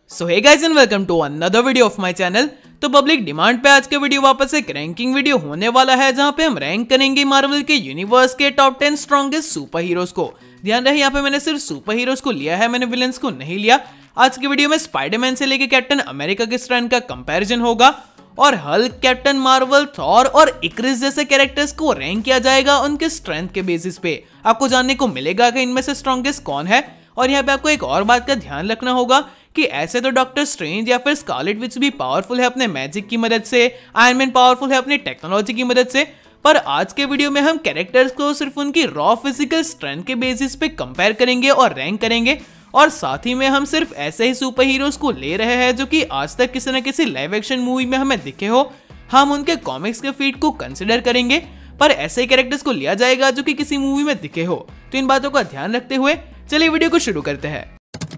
So hey guys and welcome to another video of my channel. तो public demand पे आज के video वापस एक रैंकिंग वीडियो होने वाला है, जहां पे हम रैंक करेंगे मार्वल के यूनिवर्स के टॉप 10 स्ट्रॉन्गेस्ट सुपर हीरोज को। ध्यान रहे यहाँ पे मैंने सिर्फ सुपर हीरोज को लिया है, मैंने विलेंस को नहीं लिया। आज की वीडियो में स्पाइडरमैन से लेके कैप्टन अमेरिका के स्ट्रेंथ का कंपैरिजन होगा और हल्क, कैप्टन मार्वल, थॉर और इक्रिस जैसे कैरेक्टर्स को रैंक किया जाएगा उनके स्ट्रेंथ के बेसिस पे। आपको जानने को मिलेगा कि इनमें से स्ट्रॉन्गेस्ट कौन है। और यहाँ पे आपको एक और बात का ध्यान रखना होगा कि ऐसे तो डॉक्टर स्ट्रेंज या फिर स्कारलेट विच भी पावरफुल है अपने मैजिक की मदद से, आयरन मैन पावरफुल है अपनी टेक्नोलॉजी की मदद से, पर आज के वीडियो में हम कैरेक्टर्स को सिर्फ उनकी रॉ फिजिकल स्ट्रेंथ के बेसिस पे कंपेयर करेंगे और रैंक करेंगे। और साथ ही में हम सिर्फ ऐसे ही सुपर हीरोज को ले रहे हैं जो कि आज तक किसी न किसी लाइव एक्शन मूवी में हमें दिखे हो। हम उनके कॉमिक्स के फीड को कंसिडर करेंगे, पर ऐसे ही कैरेक्टर्स को लिया जाएगा जो कि किसी मूवी में दिखे हो। तो इन बातों का ध्यान रखते हुए चलिए वीडियो को शुरू करते हैं।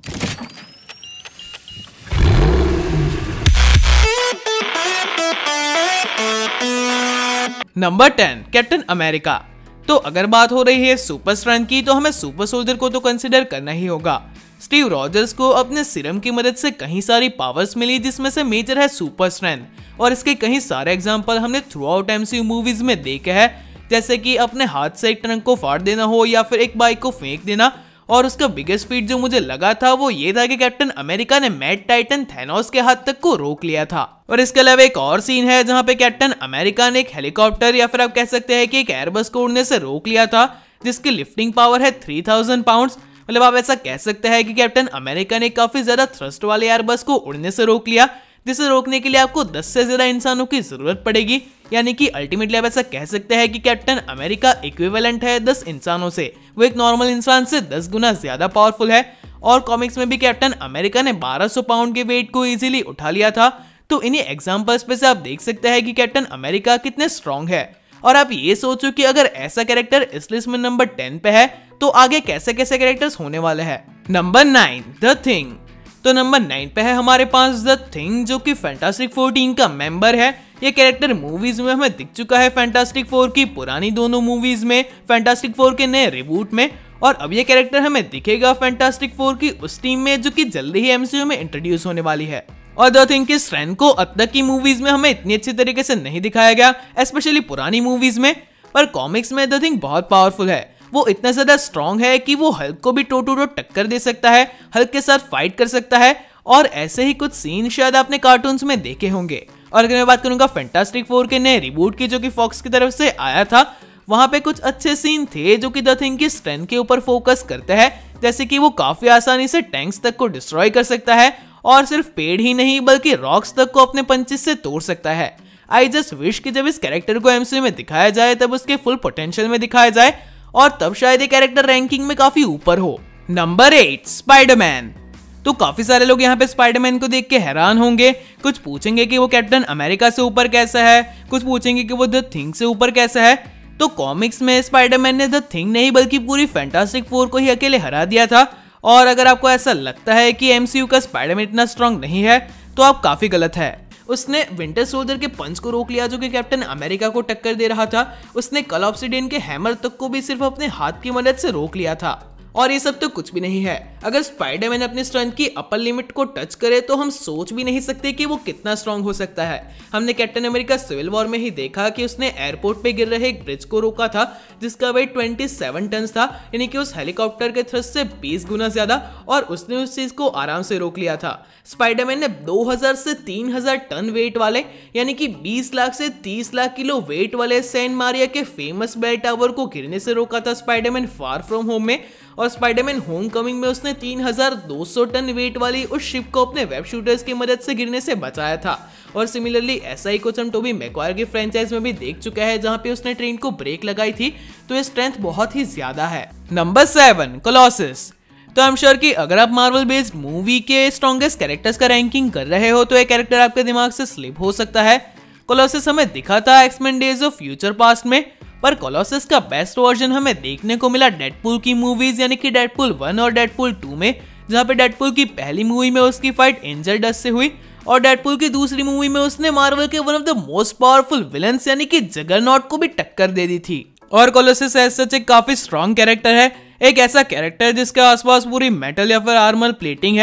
Number 10 Captain America. तो अगर बात हो रही है सुपर स्ट्रेंथ की, तो हमें सुपर सोल्जर को तो कंसिडर करना ही होगा। स्टीव रॉजर्स को अपने सीरम की मदद से कई सारी पावर्स मिली, जिसमें से मेजर है सुपर स्ट्रेंथ, और इसके कई सारे एग्जांपल हमने थ्रू आउट एमसीयू मूवीज में देखे हैं, जैसे कि अपने हाथ से एक ट्रंक को फाड़ देना हो या फिर एक बाइक को फेंक देना। और उसका बिगेस्ट फीट जो मुझे लगा था वो ये था कि कैप्टन अमेरिका ने मैड टाइटन थैनोस के हाथ तक को रोक लिया था। और इसके अलावा एक और सीन है जहां पे कैप्टन अमेरिका ने एक हेलीकॉप्टर या फिर आप कह सकते हैं कि एक एयरबस को उड़ने से रोक लिया था, जिसकी लिफ्टिंग पावर है 3000 पाउंड्स। मतलब आप ऐसा कह सकते हैं कि कैप्टन अमेरिका ने काफी ज्यादा थ्रस्ट वाले एयरबस को उड़ने से रोक लिया, जिसे रोकने के लिए आपको 10 से ज्यादा इंसानों की जरूरत पड़ेगी। यानी कि अल्टीमेटली आप ऐसा कह सकते हैं कि कैप्टन अमेरिका इक्विवेलेंट है 10 इंसानों से। वो एक नॉर्मल इंसान से 10 गुना ज्यादा पावरफुल है। और कॉमिक्स में भी कैप्टन अमेरिका ने 1200 पाउंड के वेट को इजीली उठा लिया था। तो इन्हीं एग्जांपल्स पे से आप देख सकते हैं कि कैप्टन अमेरिका कितने स्ट्रॉन्ग है। और आप ये सोचो कि अगर ऐसा कैरेक्टर इस लिस्ट में नंबर 10 पे है, तो आगे कैसे कैसे कैरेक्टर्स होने वाले हैं। Number 9 the Thing. तो नंबर 9 पे है हमारे पास द थिंग, जो कि फैंटास्टिक फोर टीम का मेंबर है। ये कैरेक्टर मूवीज में हमें दिख चुका है, फैंटास्टिक फोर की पुरानी दोनों मूवीज में, फैंटास्टिक फोर के नए रिबूट में, और अब ये कैरेक्टर हमें दिखेगा फैंटास्टिक फोर की उस टीम में जो कि जल्दी ही एमसीयू में इंट्रोड्यूस होने वाली है। और द थिंग की स्ट्रेंथ को अब तक की मूवीज में हमें इतनी अच्छी तरीके से नहीं दिखाया गया, स्पेशली पुरानी मूवीज में, पर कॉमिक्स में द थिंग बहुत पावरफुल है। वो इतना ज्यादा स्ट्रॉन्ग है कि वो हल्क को भी टो टू टो टक्कर दे सकता है, हल्क के साथ फाइट कर सकता है। और ऐसे ही कुछ सीन शायद आपने कार्टून्स में देखे होंगे। और अगर मैं बात करूंगा फैंटास्टिक फोर के नए रिबूट की, जो कि फॉक्स की तरफ से आया था, वहां पे कुछ अच्छे सीन थे जो कि द थिंग की स्ट्रेंथ के ऊपर फोकस करते हैं, जैसे कि वो काफी आसानी से टैंक्स तक को डिस्ट्रॉय कर सकता है, और सिर्फ पेड़ ही नहीं बल्कि रॉक्स तक को अपने पंचेस से तोड़ सकता है। आई जस्ट विश कि जब इस कैरेक्टर को एमसीयू में दिखाया जाए तब उसके फुल पोटेंशियल में दिखाया जाए, और तब शायद ये कैरेक्टर रैंकिंग में काफी ऊपर हो। Number 8 Spiderman. तो काफी सारे लोग यहाँ पे स्पाइडरमैन को देख के हैरान होंगे। कुछ पूछेंगे कि वो कैप्टन अमेरिका से ऊपर कैसा है, कुछ पूछेंगे कि वो द थिंग से ऊपर कैसा है। तो कॉमिक्स में स्पाइडरमैन ने द थिंग नहीं बल्कि पूरी फैंटास्टिक फोर को ही अकेले हरा दिया था। और अगर आपको ऐसा लगता है कि एमसीयू का स्पाइडरमैन इतना स्ट्रॉन्ग नहीं है, तो आप काफी गलत है। उसने विंटर सोल्जर के पंच को रोक लिया जो कि कैप्टन अमेरिका को टक्कर दे रहा था। उसने कल ऑब्सिडियन के हैमर तक को भी सिर्फ अपने हाथ की मदद से रोक लिया था। और ये सब तो कुछ भी नहीं है। अगर स्पाइडरमैन अपनी स्ट्रेंथ की अपर लिमिट को टच करे तो हम सोच भी नहीं सकते कि वो कितना स्ट्रॉन्ग हो सकता है। हमने कैप्टन अमेरिका सिविल वॉर में ही देखा कि उसने एयरपोर्ट पे गिर रहे एक ब्रिज को रोका था, जिसका वेट 27 टन था, यानी कि उस हेलीकॉप्टर के थ्रस्ट से 20 गुना ज्यादा, और उसने उस चीज को आराम से रोक लिया था। स्पाइडरमैन ने 2000 से 3000 टन वेट वाले, यानी कि 20 लाख से 30 लाख किलो वेट वाले सेंट मारिया के फेमस बेल टावर को गिरने से रोका था स्पाइडरमैन फार फ्रॉम होम में। और स्पाइडरमैन होमकमिंग में उसने 3200 टन वेट वाली उस शिप को अपने वेब शूटर्स की मदद से गिरने से बचाया था। और सिमिलरली ऐसा ही कुछ हम टोबी मैग्वायर की फ्रेंचाइज में भी देख चुका है, जहां पे उसने ट्रेन को ब्रेक लगाई थी। तो ये स्ट्रेंथ बहुत ही ज्यादा है। Number 7 Colossus. तो आई एम श्योर कि अगर आप मार्वल बेस्ड मूवी के स्ट्रॉन्गेस्ट कैरेक्टर्स का रैंकिंग कर रहे हो तो ये कैरेक्टर आपके दिमाग से स्लिप हो सकता है। कोलोसस हमें दिखा था X-Men days of future past में, पर कोलोसस का बेस्ट वर्जन हमें देखने को मिला डेडपूल की मूवीज, यानी कि डेडपूल 1 और डेडपूल 2 में, जहां पे डेडपूल की पहली मूवी में उसकी फाइट एंजल डस्ट से हुई, और डेडपूल की दूसरी मूवी में उसने मार्वल के one of the most powerful villains यानी कि जगरनॉट को भी टक्कर दे दी थी। और कोलोसस एज सच एक काफी स्ट्रॉन्ग कैरेक्टर है, एक ऐसा कैरेक्टर जिसके आसपास पूरी मेटल या फिर आर्मर प्लेटिंग है,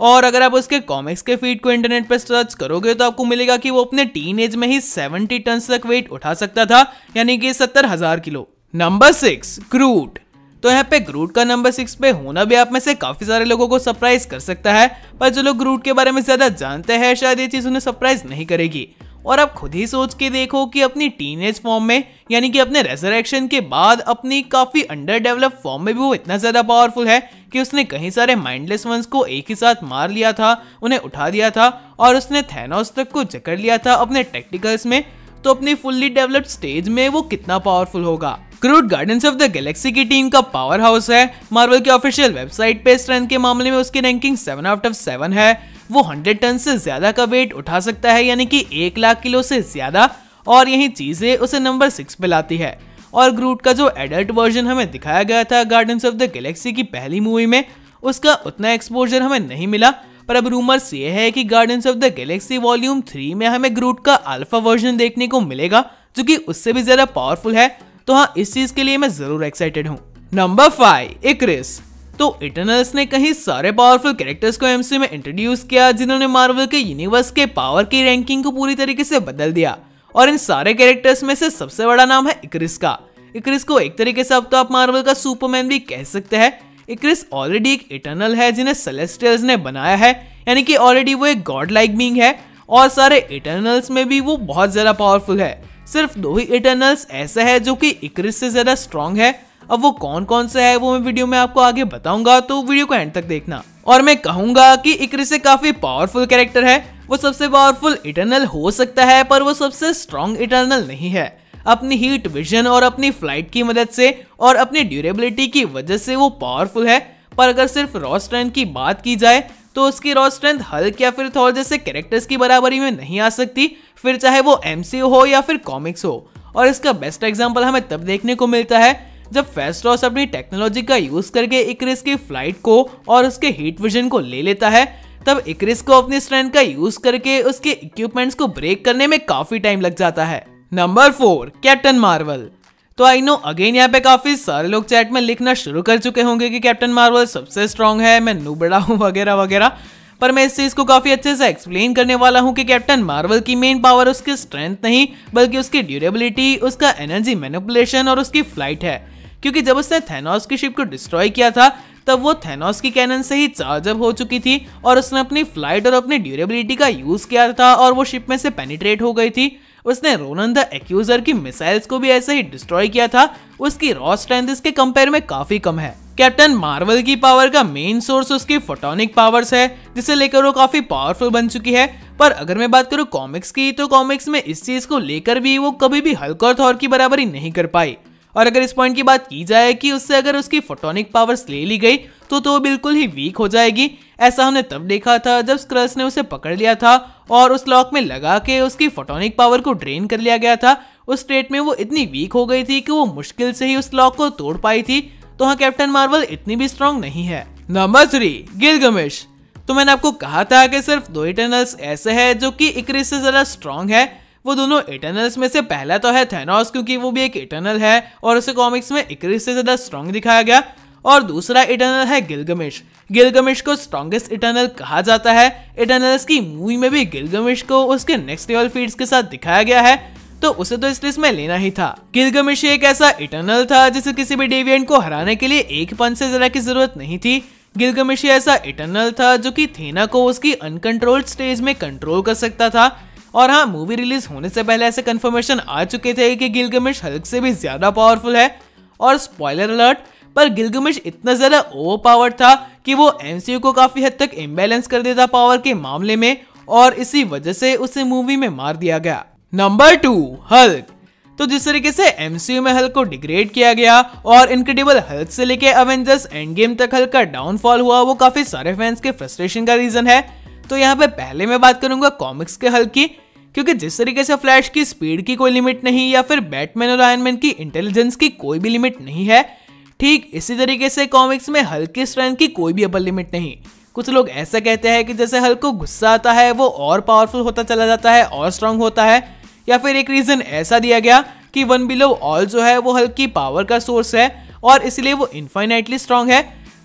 और अगर आप उसके कॉमिक्स के फीड को इंटरनेट पर सर्च करोगे तो आपको मिलेगा कि वो अपने टीन में ही 70 टन तक वेट उठा सकता था, यानी कि 70,000 किलो। नंबर 6, ग्रूट। तो यहाँ पे ग्रूट का नंबर 6 पे होना भी आप में से काफी सारे लोगों को सरप्राइज कर सकता है, पर जो लोग ग्रूट के बारे में ज्यादा जानते हैं शायद ये चीज उन्हें सरप्राइज नहीं करेगी। और आप खुद ही सोच के देखो कि अपनी टीनेज फॉर्म में, यानी कि अपने रेजरेक्शन के बाद अपनी काफी अंडर डेवलप फॉर्म में भी वो इतना ज्यादा पावरफुल है कि उसने कहीं सारे माइंडलेस वंस को एक ही साथ मार लिया था, उन्हें उठा दिया था और उसने थैनोस तक को जकड़ लिया था अपने टेक्टिकल्स में। तो अपनी फुल्ली डेवलप्ड स्टेज में वो कितना पावरफुल होगा। Groot Guardians of the Galaxy की टीम का पावर हाउस है। मार्वल की ऑफिशियल वेबसाइट पे स्ट्रेंथ के मामले में उसकी रैंकिंग 7 आउट ऑफ 7 है। वो 100 टन से ज्यादा का वेट उठा सकता है, यानी कि 1 लाख किलो से ज्यादा, और यही चीजें उसे नंबर 6 पे लाती है। और ग्रूट का जो एडल्ट वर्जन हमें दिखाया गया था गार्डियंस ऑफ द गैलेक्सी की पहली मूवी में, उसका उतना एक्सपोजर हमें नहीं मिला। पर अब रूमर्स ये है कि Guardians of the Galaxy volume 3 में हमें ग्रूट का अल्फा वर्जन देखने को मिलेगा, जो कि उससे भी ज्यादा पावरफुल है। तो हाँ, इस चीज के लिए मैं जरूर एक्साइटेड हूँ। Number 5, Ikaris. तो इटर्नल्स ने कहीं सारे पावरफुल कैरेक्टर्स को एमसीयू में इंट्रोड्यूस किया, जिन्होंने मार्वल के यूनिवर्स के पावर की रैंकिंग को पूरी तरीके से बदल दिया। और इन सारे कैरेक्टर्स में से सबसे बड़ा नाम है इक्रिस का। इक्रिस को एक तरीके से अब तो आप मार्वल का सुपरमैन भी कह सकते हैं। इक्रिस ऑलरेडी एक इटर्नल है जिन्हें सेलेस्टियल्स ने बनाया है, यानी कि ऑलरेडी वो एक गॉड लाइक बीइंग है। और सारे इटर्नल्स में भी वो बहुत ज्यादा पावरफुल है। सिर्फ 2 ही इटर्नल्स ऐसे हैं जो कि इक्रिस से ज्यादा स्ट्रॉन्ग है। अब वो कौन कौन से है वो मैं वीडियो में आपको आगे बताऊंगा, तो वीडियो को एंड तक देखना। और मैं कहूंगा कि इक्रिस से काफी पावरफुल कैरेक्टर है। वो सबसे पावरफुल इटर्नल हो सकता है, पर वो सबसे स्ट्रॉन्ग इटर्नल नहीं है। अपनी हीट विजन और अपनी फ्लाइट की मदद से और अपनी ड्यूरेबिलिटी की वजह से वो पावरफुल है। पर अगर सिर्फ रॉ स्ट्रेंथ की बात की जाए तो उसकी रॉ स्ट्रेंथ हल्क या फिर थॉर जैसे कैरेक्टर्स की बराबरी में नहीं आ सकती, फिर चाहे वो एमसीयू हो या फिर कॉमिक्स हो। और इसका बेस्ट एग्जांपल हमें तब देखने को मिलता है जब फेस्टोस अपनी टेक्नोलॉजी का यूज करके इक्रिस की फ्लाइट को और उसके हीट विजन को ले लेता है। तब इक्रिस को अपनी स्ट्रेंथ का यूज करके उसके इक्विपमेंट्स को ब्रेक करने में काफी टाइम लग जाता है। Number 4, Captain Marvel. तो आई नो अगेन यहाँ पे काफी सारे लोग चैट में लिखना शुरू कर चुके होंगे कि कैप्टन मार्वल सबसे स्ट्रॉन्ग है, मैं नूबड़ा हूँ वगैरह वगैरह। पर मैं इस चीज को काफी अच्छे से एक्सप्लेन करने वाला हूँ कि कैप्टन मार्वल की मेन पावर उसकी स्ट्रेंथ नहीं, बल्कि उसकी ड्यूरेबिलिटी, उसका एनर्जी मैनिपुलेशन और उसकी फ्लाइट है। क्योंकि जब उसने थैनोस की शिप को डिस्ट्रॉय किया था तब वो थैनोस की कैनन से ही चार्ज अप हो चुकी थी और उसने अपनी फ्लाइट और अपनी ड्यूरेबिलिटी का यूज किया था और वो शिप में से पेनिट्रेट हो गई थी। उसने रोनन द एक्यूजर की मिसाइल्स को भी ऐसे ही डिस्ट्रॉय किया था। उसकी रॉ स्ट्रेंथ इसके कंपेयर में काफी कम है। कैप्टन मार्वल की पावर का मेन सोर्स उसकी फोटोनिक पावर्स है, जिसे लेकर वो काफी पावरफुल बन चुकी है। पर अगर मैं बात करूँ कॉमिक्स की, तो कॉमिक्स में इस चीज को लेकर भी वो कभी भी हल्क और थॉर की बराबरी नहीं कर पाई। और अगर इस पॉइंट की बात की जाए कि उससे अगर उसकी फोटोनिक पावर्स ले ली गई तो बिल्कुल ही वीक हो जाएगी। ऐसा हमने तब देखा था जब स्क्रल्स ने उसे पकड़ लिया था और उस लॉक में लगा के उसकी फोटोनिक पावर को ड्रेन कर लिया गया था। उस स्टेट में वो इतनी वीक हो गई थी कि वो मुश्किल से ही उस लॉक को तोड़ पाई थी। तो हाँ, कैप्टन मार्वल इतनी भी स्ट्रॉन्ग नहीं है। Number 3, Gilgamesh. तो मैंने आपको कहा था कि सिर्फ 2 इटर्नल्स ऐसे हैं जो कि इक्रिस से ज्यादा स्ट्रॉन्ग है। वो दोनों इटर्नल्स में से पहला तो है थैनोस, क्योंकि वो भी एक इटर्नल है और उसे कॉमिक्स में इक्रिस से ज्यादा स्ट्रॉन्ग दिखाया गया। और दूसरा इटर्नल है गिलगमेश। गिलगमेश को स्ट्रॉन्गेस्ट इटर्नल कहा जाता है। इटर्नल्स की मूवी में भी गिलगमेश को उसके नेक्स्ट लेवल फीट्स के साथ दिखाया गया है, तो उसे तो इस लिस्ट में लेना ही था। गिलगमेश एक ऐसा इटर्नल था जिसे किसी भी डेविएंट को हराने के लिए एक पंच से ज्यादा की जरूरत नहीं थी। गिलगमेश ऐसा इटर्नल था जो कि थेना को उसकी अनकंट्रोल्ड स्टेज में कंट्रोल कर सकता था। और हाँ, मूवी रिलीज होने से पहले ऐसे कंफर्मेशन आ चुके थे कि गिलगमेश हल्क से भी ज्यादा पावरफुल है। और स्पॉइलर अलर्ट, पर गिलगमेश इतना ज्यादा ओवरपावर्ड था कि वो एमसीयू को काफी हद तक इम्बैलेंस कर देता पावर के मामले में, और इसी वजह से उसे मूवी में मार दिया गया। Number 2, Hulk. तो जिस तरीके से एमसीयू में हल्क को डिग्रेड किया गया और इनक्रेडिबल हल्क से लेके अवेंजर्स एंड गेम तक हल्क का डाउनफॉल हुआ, वो काफी सारे फैंस के फ्रस्ट्रेशन का रीजन है। तो यहाँ पे पहले मैं बात करूंगा कॉमिक्स के हल्क की, क्योंकि जिस तरीके से फ्लैश की स्पीड की कोई लिमिट नहीं या फिर बैटमैन और आयरन मैन की इंटेलिजेंस की कोई भी लिमिट नहीं है, ठीक इसी तरीके से कॉमिक्स में हल्क की स्ट्रेंथ की कोई भी अपर लिमिट नहीं। कुछ लोग ऐसा कहते हैं कि जैसे हल्क को गुस्सा आता है वो और पावरफुल होता चला जाता है और स्ट्रांग होता है, या फिर एक रीजन ऐसा दिया गया कि वन बिलो ऑल जो है वो हल्क की पावर का सोर्स है और इसलिए वो इनफाइनाइटली स्ट्रांग है।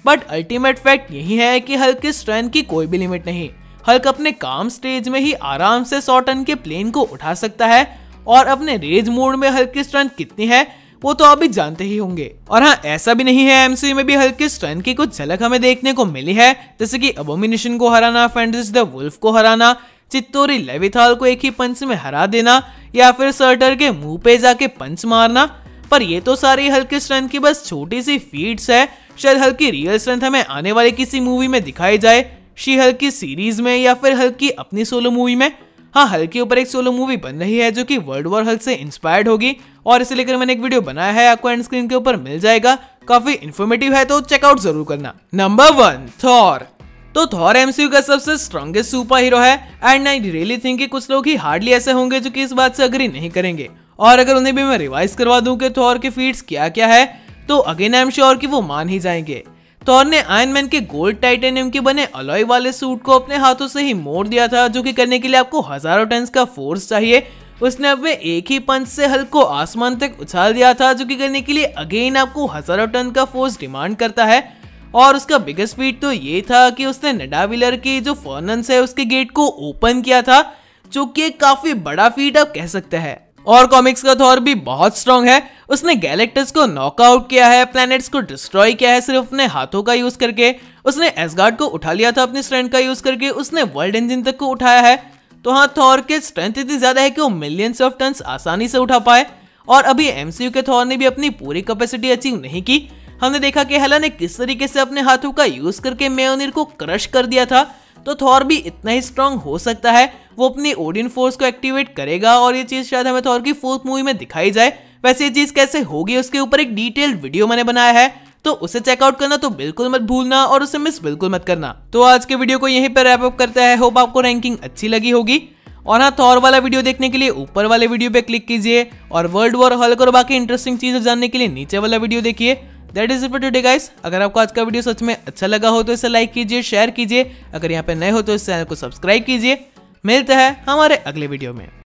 बट अल्टीमेट फैक्ट यही है कि हल्क की स्ट्रेंथ की कोई भी लिमिट नहीं। हल्क अपने काम स्टेज में ही आराम से 100 टन के प्लेन को उठा सकता है और अपने रेज मोड में हल्क की स्ट्रेंथ कितनी है वो तो आप भी जानते ही होंगे। और हाँ, ऐसा भी नहीं है, एमसीयू में भी हल्क की स्ट्रेंथ की कुछ झलक हमें देखने को मिली है, जैसे कि अबोमिनेशन को हराना, फेंटिस द वुल्फ को हराना, चित्तोरी लेविथाल को एक ही पंच में हरा देना या फिर सर्टर के मुंह पे जाके पंच मारना। पर ये तो सारी हल्क की स्ट्रेंथ की बस छोटी सी फीट्स है। शायद हल्क की रियल स्ट्रेंथ हमें आने वाली किसी मूवी में दिखाई जाए, शी हल्क की सीरीज में या फिर हल्क की अपनी सोलो मूवी में। हाँ, हल्क के ऊपर एक सोलो मूवी बन रही है जो कि वर्ल्ड वॉर हल्क से इंस्पायर्ड होगी और इसे लेकर मैंने एक वीडियो बनाया है, आपको एंड स्क्रीन के ऊपर मिल जाएगा। काफी इन्फॉर्मेटिव है तो चेकआउट जरूर करना। Number 1, Thor. तो थॉर एमसीयू का सबसे स्ट्रॉन्गेस्ट सुपर हीरो है एंड आई रियली थिंक कि कुछ लोग ही हार्डली ऐसे होंगे जो कि इस बात से अग्री नहीं करेंगे। और अगर उन्हें भी मैं रिवाइज करवा दूं कि थॉर के फीट्स क्या क्या है तो अगेन आई एम श्योर कि वो मान ही जाएंगे। थॉर ने आयरन मैन के गोल्ड टाइटेनियम के बने अलॉय वाले सूट को अपने हाथों से ही मोड़ दिया था, जो कि करने के लिए आपको हजारों टन का फोर्स चाहिए। उसने अपने एक ही पंच से हल्क को आसमान तक उछाल दिया था, जो कि करने के लिए अगेन आपको हजारों टन का फोर्स डिमांड करता है। और उसका बिगेस्ट फीट तो ये था कि उसने निडाविलर की जो फर्नेस है उसके गेट को ओपन किया था, जो कि एक काफी बड़ा फीट आप कह सकते हैं। और कॉमिक्स का थॉर भी बहुत स्ट्रॉन्ग है। उसने गैलेक्टस को नॉकआउट किया है, प्लैनेट्स को डिस्ट्रॉय किया है सिर्फ अपने हाथों का यूज करके। उसने एसगार्ड को उठा लिया था अपनी स्ट्रेंथ का यूज करके। उसने वर्ल्ड इंजन तक को उठाया है। तो हाँ, थॉर के स्ट्रेंथ इतनी ज्यादा है कि वो मिलियंस ऑफ टन्स आसानी से उठा पाए। और अभी एमसीयू के थॉर ने भी अपनी पूरी कैपेसिटी अचीव नहीं की। हमने देखा कि हेला ने किस तरीके से अपने हाथों का यूज करके म्योनिर को क्रश कर दिया था। तो थॉर भी इतना ही स्ट्रांग हो सकता है। वो अपनी ओडिन फोर्स को एक्टिवेट करेगा और ये चीज शायद हमें थॉर की 4th मूवी में दिखाई जाए। वैसे ये चीज कैसे होगी उसके ऊपर एक डिटेल्ड वीडियो मैंने बनाया है, तो उसे चेकआउट करना तो बिल्कुल मत भूलना और उसे मिस बिल्कुल मत करना। तो आज के वीडियो को यहीं पर रैप अप करते हैं। होप आपको रैंकिंग अच्छी लगी होगी। और हाँ, थॉर वाला वीडियो देखने के लिए ऊपर वाले वीडियो पे क्लिक कीजिए और वर्ल्ड वॉर हल्क और बाकी इंटरेस्टिंग चीजें जानने के लिए नीचे वाला वीडियो देखिए। That is it for today guys. अगर आपको आज का वीडियो सच में अच्छा लगा हो तो इसे लाइक कीजिए, शेयर कीजिए। अगर यहाँ पे नए हो तो इस चैनल को सब्सक्राइब कीजिए। मिलते हैं हमारे अगले वीडियो में।